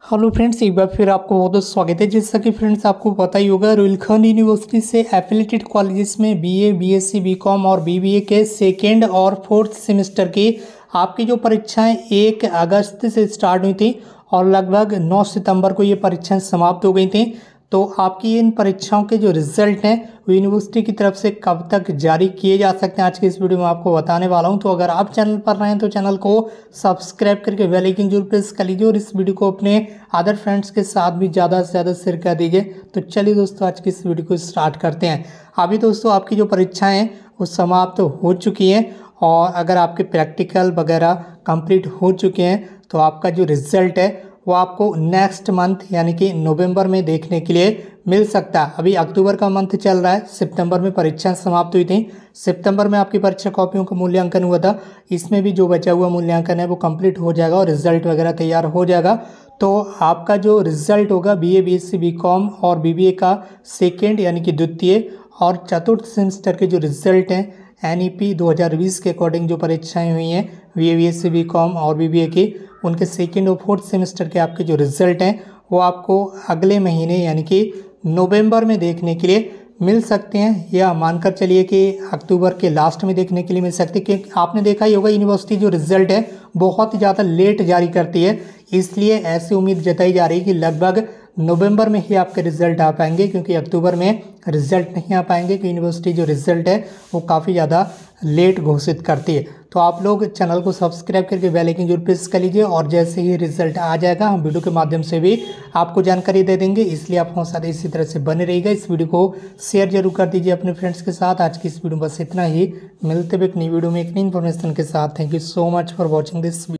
Hello friends, एक बार फिर आपको बहुत बहुत स्वागत है। जैसा कि फ्रेंड्स आपको पता ही होगा, रुहेलखंड यूनिवर्सिटी से एफिलेटेड कॉलेजेस में बीए, बीएससी, बीकॉम और बीबीए के सेकेंड और फोर्थ सेमेस्टर की आपकी जो परीक्षाएं 1 अगस्त से स्टार्ट हुई थी और लगभग 9 सितंबर को ये परीक्षाएं समाप्त हो गई थी। तो आपकी इन परीक्षाओं के जो रिजल्ट हैं वो यूनिवर्सिटी की तरफ से कब तक जारी किए जा सकते हैं, आज की इस वीडियो में आपको बताने वाला हूं। तो अगर आप चैनल पर नए हैं तो चैनल को सब्सक्राइब करके बेल आइकन जरूर प्रेस कर लीजिए और इस वीडियो को अपने अदर फ्रेंड्स के साथ भी ज़्यादा से ज़्यादा शेयर कर दीजिए। तो चलिए दोस्तों, आज की इस वीडियो को स्टार्ट करते हैं। अभी दोस्तों आपकी जो परीक्षाएँ हैं वो समाप्त हो चुकी हैं और अगर आपके प्रैक्टिकल वगैरह कंप्लीट हो चुके हैं तो आपका जो रिजल्ट है वो आपको नेक्स्ट मंथ यानी कि नवंबर में देखने के लिए मिल सकता है। अभी अक्टूबर का मंथ चल रहा है, सितंबर में परीक्षाएं समाप्त हुई थी। सितंबर में आपकी परीक्षा कॉपियों का मूल्यांकन हुआ था, इसमें भी जो बचा हुआ मूल्यांकन है वो कंप्लीट हो जाएगा और रिजल्ट वगैरह तैयार हो जाएगा। तो आपका जो रिजल्ट होगा बीए, बीएससी, बीकॉम और बीबीए का सेकेंड यानी कि द्वितीय और चतुर्थ सेमेस्टर के जो रिजल्ट हैं एनईपी 2020 के अकॉर्डिंग जो परीक्षाएं हुई हैं बीए, बीएससी, बीकॉम और बीबीए की, उनके सेकेंड और फोर्थ सेमेस्टर के आपके जो रिजल्ट हैं वो आपको अगले महीने यानी कि नवंबर में देखने के लिए मिल सकते हैं, या मानकर चलिए कि अक्टूबर के लास्ट में देखने के लिए मिल सकते हैं। क्योंकि आपने देखा ही होगा यूनिवर्सिटी जो रिजल्ट है बहुत ज़्यादा लेट जारी करती है, इसलिए ऐसी उम्मीद जताई जा रही है कि लगभग नवंबर में ही आपके रिजल्ट आ पाएंगे, क्योंकि अक्टूबर में रिजल्ट नहीं आ पाएंगे कि यूनिवर्सिटी जो रिजल्ट है वो काफ़ी ज़्यादा लेट घोषित करती है। तो आप लोग चैनल को सब्सक्राइब करके बेल आइकन जरूर प्रेस कर लीजिए और जैसे ही रिजल्ट आ जाएगा हम वीडियो के माध्यम से भी आपको जानकारी दे देंगे, इसलिए आप हमारे साथ इसी तरह से बने रहिएगा। इस वीडियो को शेयर जरूर कर दीजिए अपने फ्रेंड्स के साथ। आज की इस वीडियो में बस इतना ही, मिलते हुए एक नई वीडियो में एक नई इन्फॉर्मेशन के साथ। Thank you so much for watching this.